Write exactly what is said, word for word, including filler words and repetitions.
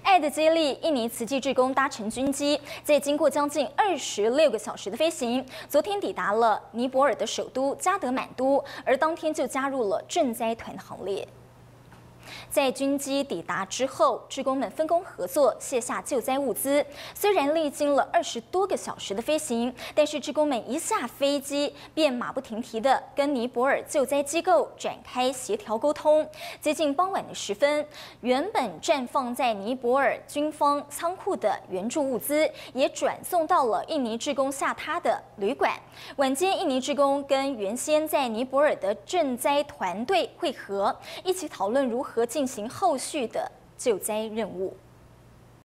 爱的接力，印尼慈济志工搭乘军机，在经过将近二十六个小时的飞行，昨天抵达了尼泊尔的首都加德满都，而当天就加入了赈灾团的行列。 在军机抵达之后，志工们分工合作，卸下救灾物资。虽然历经了二十多个小时的飞行，但是志工们一下飞机便马不停蹄地跟尼泊尔救灾机构展开协调沟通。接近傍晚的时分，原本暂放在尼泊尔军方仓库的援助物资，也转送到了印尼志工下榻的旅馆。晚间，印尼志工跟原先在尼泊尔的赈灾团队会合，一起讨论如何 进行后续的救灾任务。